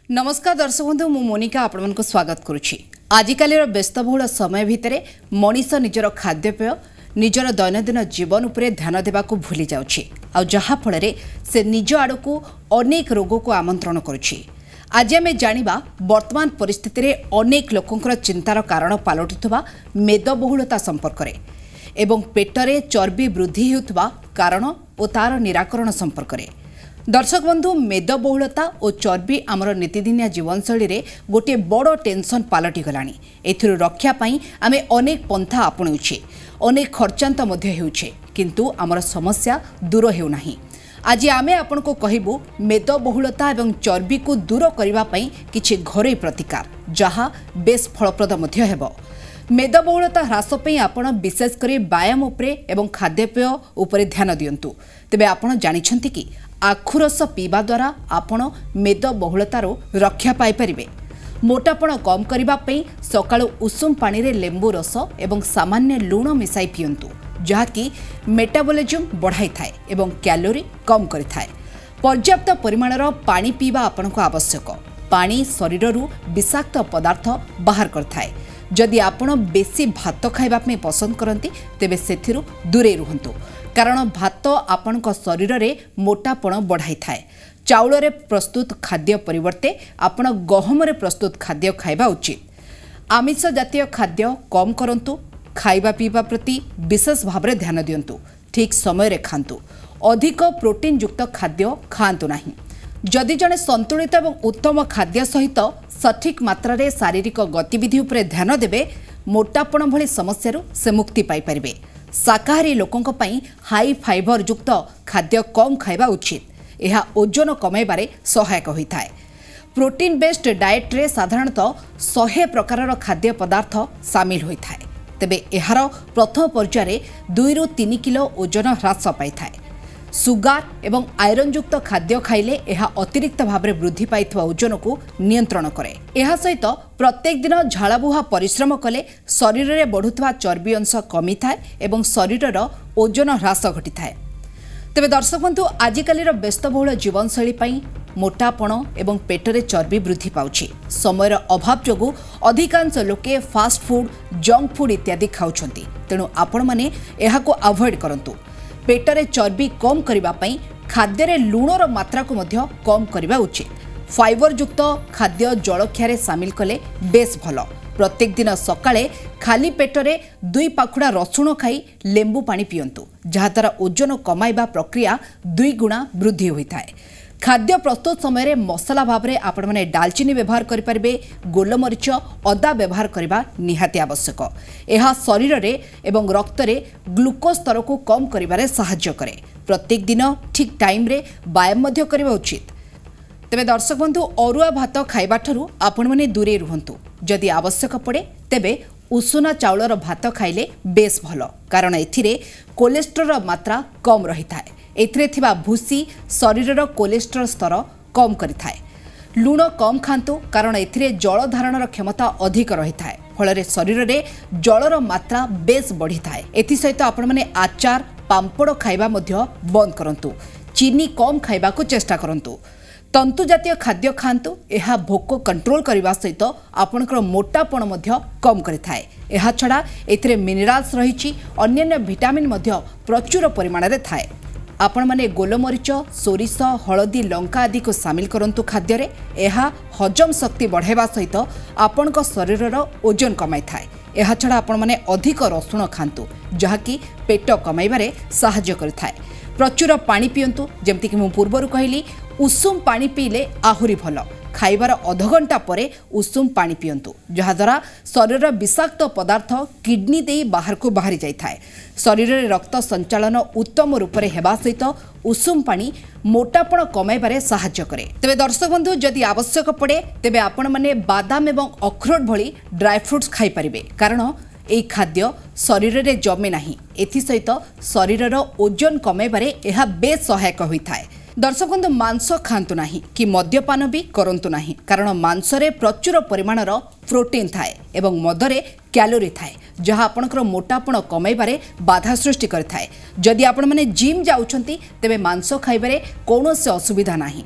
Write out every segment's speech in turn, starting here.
नमस्कार दर्शक बंधु मु मोनिका आपण स्वागत करुछि। आजिकाली व्यस्तबहुल समय भितर मनीष निजर खाद्यपेय निजर दैनंदिन जीवन उपरे ध्यान देबाकू भूली जाउछि आ जहा फଳରେ से निज आड़कू अनेक रोग को आमंत्रण करुछि। आज आम जानिबा वर्तमान परिस्थिति रे अनेक लोकंकर चिंतार कारण पालटुवा मेदबहुलता संपर्क रे एवं पेटरे चर्बी वृद्धि हेउथबा कारण और तार निराकरण संपर्क रे। दर्शक बंधु मेदबहुलता और चर्बी आमर नीतिदिनिया जीवनशैली रे गोटे बड़ टेंशन पलटि गलानी। एथिरु रक्षा पाई आमे अनेक पंथा आपणुछे, अनेक खर्चांत मध्य हेउछे, किंतु आमर समस्या दूर हेउ नाही। आज आमे आपण को कहिबु मेदबहुलता एवं चर्बी को दूर करिबा पई किछि घरोई प्रतिकार जहा बेस फलप्रद मध्य हेबो। मेदबहुलता ह्रास पई आपण विशेष करी व्यायाम उपरे एवं खाद्यपेय उपरे ध्यान दियंतु। तेबे आपण जानिछंती कि आखुरस पीवा द्वारा आपण मेदबहुलतार रक्षा पाई परिबे। मोटापण कम करिबा पई सकाळु उषुम पानी रे लेंबू रस एवं सामान्य लूण मिसाई पियंतु जहाँकि मेटाबॉलिज्म बढ़ाई थाए एवं कैलोरी कम करि थाए। पर्याप्त परिमाणर पानी पीवा आपनको आवश्यक। पानी शरीररू विषाक्त पदार्थ बाहर करथाए। जदि आपण बेसी भात खाइबा में पसंद करती तेबे सेथिरु दूरे रुहंतु, कारण भात आपणक शरीर रे मोटापण बढ़ाई थाए। चाउल रे प्रस्तुत खाद्य परिवर्ते आपण गहम रे प्रस्तुत खाद्य खाइबा उचित। आमिष जातीय खाद्य कम करंतु। खाइबा पीवा प्रति विशेष भाव रे ध्यान दियंतु। ठीक समय रे खांतु। अधिक प्रोटीन युक्त खाद्य खांतु नाही। जदि जने संतुलित एवं उत्तम खाद्य सहित सठिक मात्रा रे शारीरिक गतिविधि उपरे ध्यान देबे मोटापण भली समस्यारू से मुक्ति पाई परिबे। शाकाहारी लोकंक पई हाई फाइबर युक्त खाद्य कम खाइबा उचित। यह ओजन कमाइबारे सहायक होइथाए। प्रोटीन बेस्ड डाएट रे साधारणतः 100 प्रकारर खाद्य पदार्थ शामिल होइथाए। तेबे एहार प्रथम पर्याୟରେ 2 ରୁ 3 किलो ओजन ह्रास पाइथाए। सुगार एवं आयरन युक्त खाद्य खाइले यह अतिरिक्त भाव में वृद्धि पाइथवा ओजन को नियंत्रण करे। यह सहित प्रत्येक दिन झाड़बुहा परिश्रम कले शरीर में बढ़ुवा चर्बी अंश कमी थाए एवं शरीरर ओजन ह्रास घटी थाए। तेबे दर्शक बंधु आजिकालीर व्यस्तबहुल जीवनशैली पई मोटापण एवं पेटरे चर्बी वृद्धि पाउछि। समयर अभाव जोगु अधिकांश लोके फास्ट फूड जंक फूड इत्यादि खाउछंती। तेणु आपण माने एहाको अवॉइड करंतु। पेटरे चर्बी कम करिबा पई खाद्य रे लूणर मात्रा को मध्य कम करिबा उचित। फाइबर युक्त खाद्य जलखिया रे शामिल कले बेस भल। प्रत्येक दिन सकाळे खाली पेटरे 2 पाखुड़ा रसुण खाई लेंबू पानी पियंतु, जहा द्वारा ओजन कमाइबा प्रक्रिया 2 गुणा वृद्धि होइथाए। खाद्य प्रस्तुत समय मसला भाव में आपण माने दालचीनी व्यवहार करि परिबे। गोलमरीच अदा व्यवहार करबा निहाती आवश्यक। यह शरीर रे एवं रक्त रे ग्लूकोज स्तर को कम करिबारे सहायता करे। प्रत्येक दिन ठीक टाइम रे व्यायाम मध्य करबा उचित। तेबे दर्शक बंधु अरुआ भात खाइबा ठरू आपण माने दूरे रुहंतु। जदि आवश्यक पड़े तेबे उषुना चाउलर भात खाइले बेस भल, कारण एथिरे कोलेस्ट्रॉल मात्रा कम रही थाए। एथिरे थिबा भूसी शरीरर कोलेस्ट्रॉल स्तर कम करिथाए। लूण कम खांतु, कारण एथिरे जल धारणर क्षमता अधिक रही थाए। फଳରେ शरीर रे जलर मात्रा बेस बढ़ी थाए। एथि सहित आपण माने आचार पांपड़ खाइबा मध्य बंद करंतु। चीनी कम खाइबा को चेष्टा करंतु। तंतु जातीय खाद्य खांतु। यह भोक कंट्रोल करने सहित आपणकर मोटापण मध्य कम करिथाए। यह छड़ा एथिरे मिनरल्स रहिछि, अन्य विटामिन मध्य प्रचुर परिमाण रे थाए। आपण माने गोलमरीच सोरिष हलदी लंका आदि को शामिल करंतु खाद्य रे। यह हजम शक्ति बढ़ाइबा सहित आपणक शरीरर ओजन कमाई थाए। यह छड़ा आपण माने अधिक रसुण खांतु, जहाँकि पेट कमाइबारे सहायता करिथाए। प्रचुर पानी पियंतु, जेमति कि मु पूर्वरु कहली उषुम पानी पीले आहुरी भल। खाइबार अध घंटा परे उषुम पानी पियंतु, जहाद्वारा शरीर विषाक्त पदार्थ किडनी दे बाहर को बाहरी जाई थाए। शरीर रे रक्त संचालन उत्तम रूप से हेबा सहित उषुम पानी मोटापण कमाइबारे सहायता करे। तेबे दर्शक बंधु जदि आवश्यक पड़े तेबे आपण माने बादाम एवं अखरोट भली ड्राई फ्रूट्स खाई परिबे, कारण एई खाद्य शरीर रे जमे नाही। एथि सहित शरीरर ओजन कमाइबारे एहा बेस सहायक होइथाए। दर्शक बंधु मांस खांतु नाही कि मद्यपान भी करंतु नाही, कारण मांस रे प्रचुर परिमाणर प्रोटीन थाए एवं मदरे कैलोरी थाए, जहाँ आपणकर मोटापण कमाइबारे बाधा सृष्टि करथाए। जदि आपण माने जिम जाउछंती तेबे मांस खाइबारे कौनसी असुविधा नाही।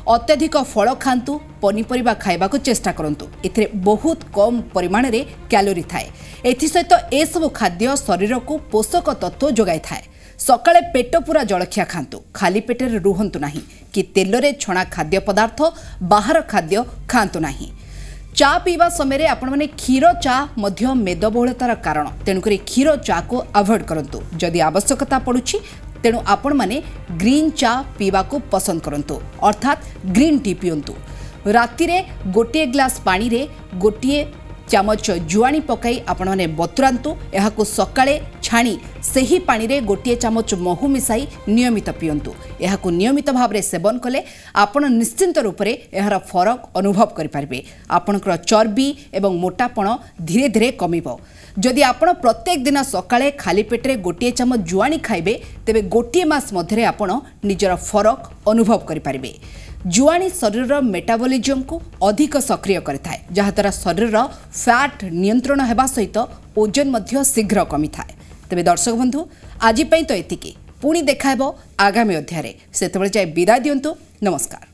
अत्यधिक फल खातु पनीपरिबा खाइबाकू चेष्टा करंतु एथिरे बहुत कम परिमाण रे कैलोरी थाए एथिसहित ए सब खाद्य शरीर को पोषक तत्व जोगाई थाए सकाळे पेट पूरा जलखिया खातु खाली पेटर रुहंतु नाही कि तेलरे छणा खाद्य पदार्थ बाहर खाद्य खातु नाही चा पीवा समय आपण माने क्षीर चा मध्य मेदबहुलतार कारण तेणुकरी क्षीर चा को अवॉइड करंतु जदि आवश्यकता पड़ुछि तेणु आपण माने ग्रीन चा पीवा को पसंद करंतु अर्थात ग्रीन टी पियंतु राति रे गोटे ग्लास पानी रे गोटे चामच जुआणी पकाई आपण माने बतुरांतु एहाकु सकाळे छाणी सेही पानी रे गोटे चामच महू मिसाई नियमित पियंतु एहाकु नियमित भाव रे सेवन कले आपण निश्चिंत रूप रे एहार फरक अनुभव करि पारबे आपनकर चर्बी एवं मोटापण धीरे धीरे कमिबो जदि आपण प्रत्येक दिन सकाळे खाली पेटरे गोटे चामच जुआणी खाइबे तेबे गोटे मास मध्यरे आपण निजर फरक अनुभव करि पारबे जुआणी शरीर मेटाबॉलिज्म को अधिक सक्रिय करिथाय जहाद्वारा शरीर फैट नियंत्रण हेबा सहित ओजन मध्य शीघ्र कमी थाए तेबे दर्शक बंधु आज तो एतिकी पुणी देखाइबो आगामी अध्याय सेतबेले जाय विदाय दियंतु नमस्कार।